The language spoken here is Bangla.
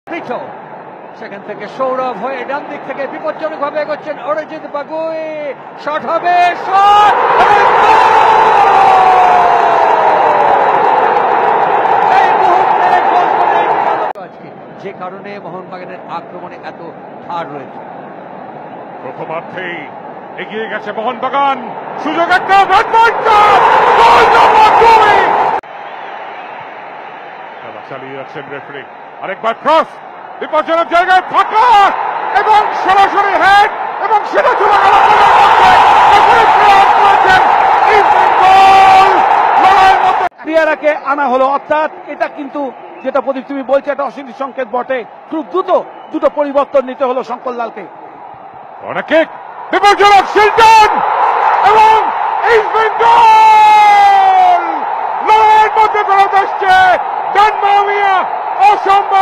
সেখান থেকে সৌরভ হয়ে ডান দিক থেকে বিপজ্জনক ভাবে এগোচ্ছেন অরিজিৎ বাগুই, শট হবে, শট যে কারণে মোহনবাগানের আক্রমণে এত ধার রয়েছে। প্রথমার্ধেই এগিয়ে গেছে মোহনবাগান, সুযোগ একটা চালিয়ে যাচ্ছেন রেফারি, আরেকবার ক্রস, বিপজ্জনক জায়গায় ফাঁকা এবং সরাসরি হেড এবং সেটা চলে গেল। প্লেয়ারকে আনা হলো, অর্থাৎ এটা কিন্তু যেটা প্রদীপ তুমি বলছো এটা অশনি সংকেত বটে। খুব দুটো পরিবর্তন নিতে হলো শঙ্করলালকে। অনেক বিপজ্জনক শিল্টন এবং ইস্ট বেঙ্গল লড়াইয়ের মধ্যে ফেরত আসছে। অসম্ভব।